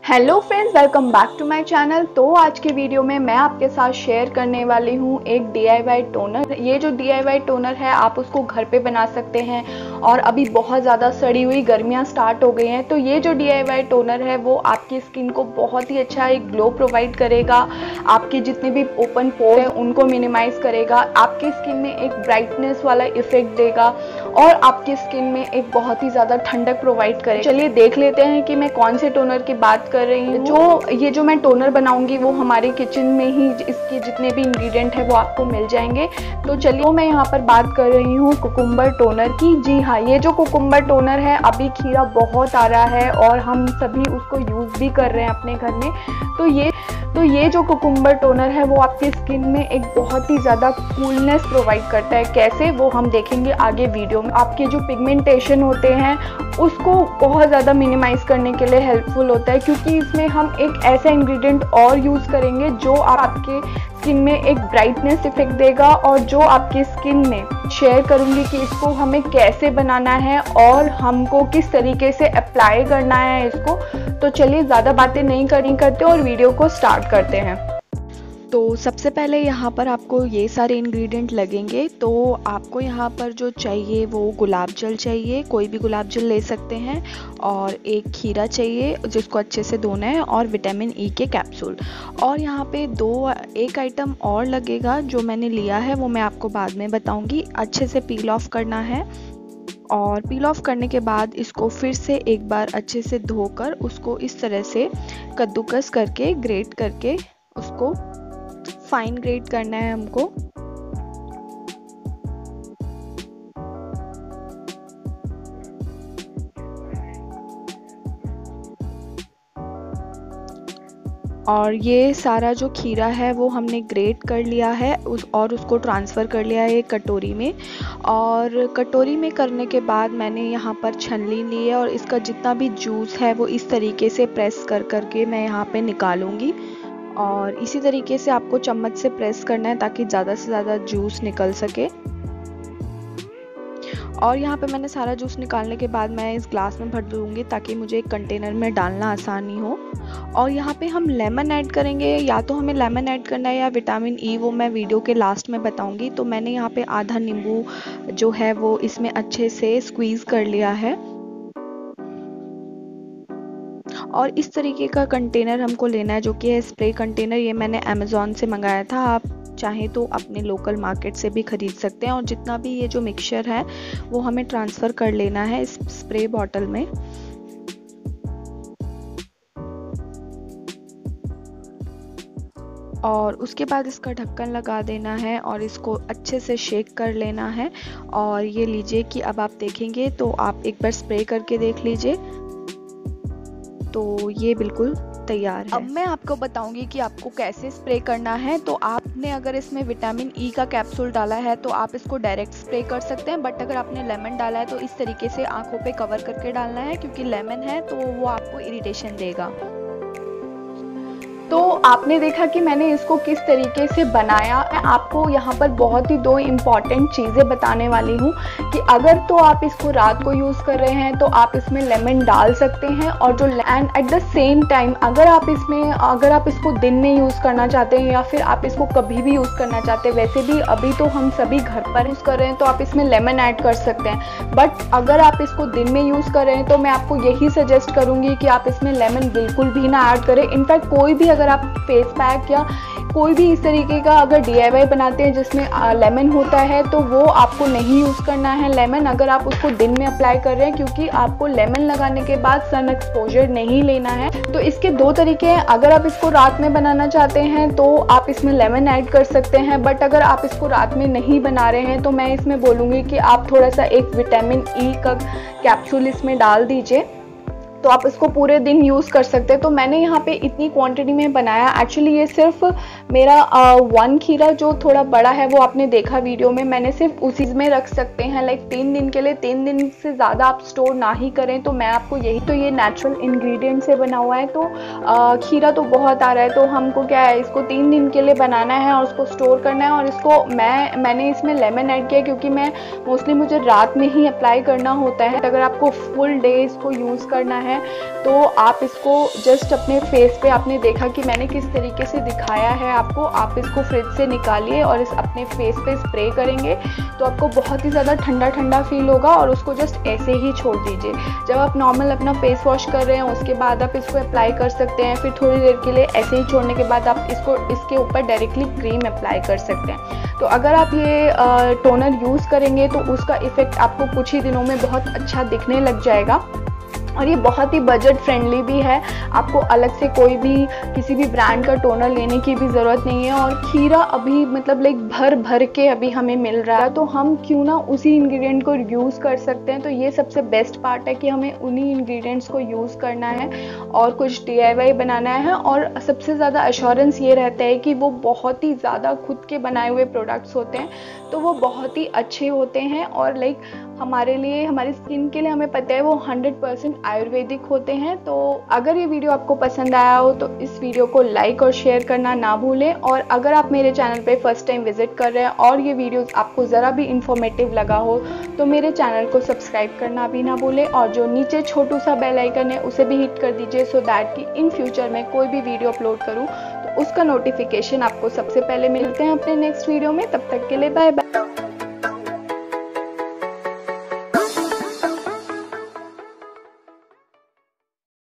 Hello friends, welcome back to my channel. तो आज के वीडियो में मैं आपके साथ शेयर करने वाली हूँ एक DIY टोनर। ये जो DIY टोनर है आप उसको घर पे बना सकते हैं और अभी बहुत ज़्यादा सड़ी हुई गर्मियाँ स्टार्ट हो गई हैं, तो ये जो DIY टोनर है वो आपकी स्किन को बहुत ही अच्छा एक ग्लो प्रोवाइड करेगा। आपके जितने भी ओपन पोर्स हैं उनको मिनिमाइज करेगा, आपके स्किन में एक ब्राइटनेस वाला इफेक्ट देगा और आपकी स्किन में एक बहुत ही ज़्यादा ठंडक प्रोवाइड करेगा। चलिए देख लेते हैं कि मैं कौन से टोनर की बात कर रही हूँ। जो मैं टोनर बनाऊंगी वो हमारे किचन में ही इसके जितने भी इंग्रेडिएंट है वो आपको मिल जाएंगे। तो चलिए मैं यहाँ पर बात कर रही हूँ कुकुम्बर टोनर की। जी हाँ, ये जो कुकुम्बर टोनर है, अभी खीरा बहुत आ रहा है और हम सभी उसको यूज़ भी कर रहे हैं अपने घर में। तो ये जो कुकुम्बर टोनर है वो आपकी स्किन में एक बहुत ही ज़्यादा कूलनेस प्रोवाइड करता है। कैसे, वो हम देखेंगे आगे वीडियो में। आपके जो पिगमेंटेशन होते हैं उसको बहुत ज़्यादा मिनिमाइज करने के लिए हेल्पफुल होता है, क्योंकि इसमें हम एक ऐसा इंग्रेडिएंट और यूज़ करेंगे जो आपके स्किन में एक ब्राइटनेस इफेक्ट देगा और जो आपकी स्किन में शेयर करूंगी कि इसको हमें कैसे बनाना है और हमको किस तरीके से अप्लाई करना है इसको। तो चलिए ज़्यादा बातें नहीं करते और वीडियो को स्टार्ट करते हैं। तो सबसे पहले यहाँ पर आपको ये सारे इंग्रेडिएंट लगेंगे। तो आपको यहाँ पर जो चाहिए वो गुलाब जल चाहिए, कोई भी गुलाब जल ले सकते हैं, और एक खीरा चाहिए जिसको अच्छे से धोना है, और विटामिन ई के कैप्सूल। और यहाँ पे एक आइटम और लगेगा जो मैंने लिया है, वो मैं आपको बाद में बताऊँगी। अच्छे से पील ऑफ करना है और पील ऑफ करने के बाद इसको फिर से एक बार अच्छे से धोकर उसको इस तरह से कद्दूकस करके ग्रेट करके उसको फाइन ग्रेट करना है हमको। और ये सारा जो खीरा है वो हमने ग्रेट कर लिया है और उसको ट्रांसफ़र कर लिया है एक कटोरी में। और कटोरी में करने के बाद मैंने यहाँ पर छलनी ली है और इसका जितना भी जूस है वो इस तरीके से प्रेस करके मैं यहाँ पे निकालूंगी। और इसी तरीके से आपको चम्मच से प्रेस करना है ताकि ज़्यादा से ज़्यादा जूस निकल सके। और यहाँ पे मैंने सारा जूस निकालने के बाद मैं इस ग्लास में भर दूँगी ताकि मुझे एक कंटेनर में डालना आसानी हो। और यहाँ पे हम लेमन ऐड करेंगे, या तो हमें लेमन ऐड करना है या विटामिन ई, वो मैं वीडियो के लास्ट में बताऊँगी। तो मैंने यहाँ पे आधा नींबू जो है वो इसमें अच्छे से स्क्वीज़ कर लिया है। और इस तरीके का कंटेनर हमको लेना है जो कि है स्प्रे कंटेनर। ये मैंने अमेज़ॉन से मंगाया था, आप चाहें तो अपने लोकल मार्केट से भी ख़रीद सकते हैं। और जितना भी ये जो मिक्सचर है वो हमें ट्रांसफ़र कर लेना है इस स्प्रे बॉटल में। और उसके बाद इसका ढक्कन लगा देना है और इसको अच्छे से शेक कर लेना है। और ये लीजिए कि अब आप देखेंगे तो आप एक बार स्प्रे करके देख लीजिए, तो ये बिल्कुल तैयार है। अब मैं आपको बताऊंगी कि आपको कैसे स्प्रे करना है। तो आपने अगर इसमें विटामिन ई का कैप्सूल डाला है तो आप इसको डायरेक्ट स्प्रे कर सकते हैं, बट अगर आपने लेमन डाला है तो इस तरीके से आंखों पे कवर करके डालना है, क्योंकि लेमन है तो वो आपको इरिटेशन देगा। तो आपने देखा कि मैंने इसको किस तरीके से बनाया। मैं आपको यहाँ पर बहुत ही दो इम्पॉर्टेंट चीज़ें बताने वाली हूँ कि अगर तो आप इसको रात को यूज़ कर रहे हैं तो आप इसमें लेमन डाल सकते हैं, और जो and at the same time अगर आप इसको दिन में यूज़ करना चाहते हैं या फिर आप इसको कभी भी यूज़ करना चाहते हैं, वैसे भी अभी तो हम सभी घर पर यूज़ कर रहे हैं तो आप इसमें लेमन ऐड कर सकते हैं। बट अगर आप इसको दिन में यूज़ कर रहे हैं तो मैं आपको यही सजेस्ट करूँगी कि आप इसमें लेमन बिल्कुल भी ना ऐड करें। इनफैक्ट कोई भी अगर आप फेस पैक या कोई भी इस तरीके का अगर DIY बनाते हैं जिसमें लेमन होता है तो वो आपको नहीं यूज़ करना है लेमन, अगर आप उसको दिन में अप्लाई कर रहे हैं, क्योंकि आपको लेमन लगाने के बाद सन एक्सपोजर नहीं लेना है। तो इसके दो तरीके हैं। अगर आप इसको रात में बनाना चाहते हैं तो आप इसमें लेमन ऐड कर सकते हैं, बट अगर आप इसको रात में नहीं बना रहे हैं तो मैं इसमें बोलूँगी कि आप थोड़ा सा एक विटामिन ई का कैप्सूल इसमें डाल दीजिए, तो आप इसको पूरे दिन यूज़ कर सकते हैं। तो मैंने यहाँ पे इतनी क्वांटिटी में बनाया। एक्चुअली ये सिर्फ मेरा 1 खीरा जो थोड़ा बड़ा है वो आपने देखा वीडियो में, मैंने सिर्फ उसी में रख सकते हैं लाइक 3 दिन के लिए। 3 दिन से ज़्यादा आप स्टोर ना ही करें। तो मैं आपको यही, तो ये नेचुरल इंग्रेडिएंट से बना हुआ है, तो खीरा तो बहुत आ रहा है, तो हमको क्या है, इसको 3 दिन के लिए बनाना है और उसको स्टोर करना है। और इसको मैंने इसमें लेमन ऐड किया क्योंकि मुझे रात में ही अप्लाई करना होता है। अगर आपको फुल डे इसको यूज़ करना है हैं तो आप इसको जस्ट अपने फेस पे, आपने देखा कि मैंने किस तरीके से दिखाया है आपको, आप इसको फ्रिज से निकालिए और इस अपने फेस पे स्प्रे करेंगे तो आपको बहुत ही ज़्यादा ठंडा ठंडा फील होगा और उसको जस्ट ऐसे ही छोड़ दीजिए। जब आप नॉर्मल अपना फेस वॉश कर रहे हैं उसके बाद आप इसको अप्लाई कर सकते हैं, फिर थोड़ी देर के लिए ऐसे ही छोड़ने के बाद आप इसके ऊपर डायरेक्टली क्रीम अप्लाई कर सकते हैं। तो अगर आप ये टोनर यूज़ करेंगे तो उसका इफ़ेक्ट आपको कुछ ही दिनों में बहुत अच्छा दिखने लग जाएगा और ये बहुत ही बजट फ्रेंडली भी है। आपको अलग से कोई भी किसी भी ब्रांड का टोनर लेने की भी ज़रूरत नहीं है और खीरा अभी मतलब लाइक भर भर के अभी हमें मिल रहा है तो हम क्यों ना उसी इंग्रेडिएंट को यूज़ कर सकते हैं। तो ये सबसे बेस्ट पार्ट है कि हमें उन्हीं इंग्रेडिएंट्स को यूज़ करना है और कुछ DIY बनाना है और सबसे ज़्यादा एश्योरेंस ये रहता है कि वो बहुत ही ज़्यादा खुद के बनाए हुए प्रोडक्ट्स होते हैं तो वो बहुत ही अच्छे होते हैं और लाइक हमारे लिए, हमारी स्किन के लिए हमें पता है वो 100% आयुर्वेदिक होते हैं। तो अगर ये वीडियो आपको पसंद आया हो तो इस वीडियो को लाइक और शेयर करना ना भूलें और अगर आप मेरे चैनल पे फर्स्ट टाइम विजिट कर रहे हैं और ये वीडियोस आपको ज़रा भी इंफॉर्मेटिव लगा हो तो मेरे चैनल को सब्सक्राइब करना भी ना भूलें और जो नीचे छोटू सा बेल आइकन है उसे भी हिट कर दीजिए सो दैट कि इन फ्यूचर में कोई भी वीडियो अपलोड करूँ तो उसका नोटिफिकेशन आपको सबसे पहले मिलते हैं अपने नेक्स्ट वीडियो में। तब तक के लिए बाय बाय।